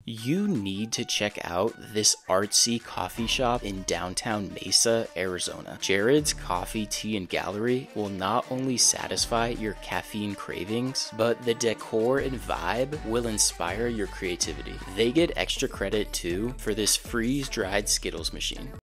You need to check out this artsy coffee shop in downtown Mesa, Arizona. Jarrod's Coffee, Tea, and Gallery will not only satisfy your caffeine cravings, but the decor and vibe will inspire your creativity. They get extra credit too for this freeze-dried Skittles machine.